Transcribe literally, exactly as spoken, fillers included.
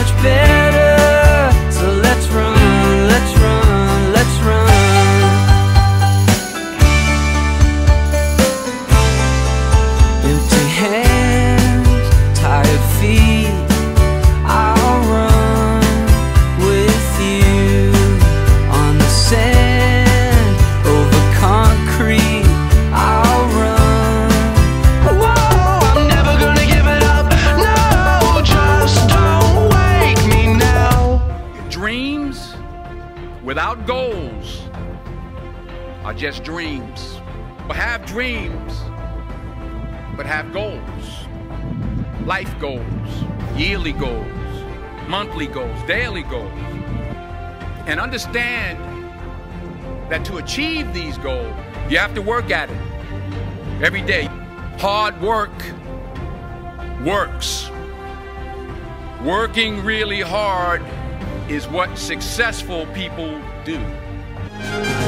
much better. So let's run, let's run, let's run. Empty hands, tired feet, I'll run with you on the sand, over concrete, I'll run. Whoa, I'm never gonna give it up, no, just don't wake me now. Dreams without goals are just dreams. Have dreams, but have goals. Life goals, yearly goals, monthly goals, daily goals. And understand that to achieve these goals, you have to work at it every day. Hard work works. Working really hard is what successful people do.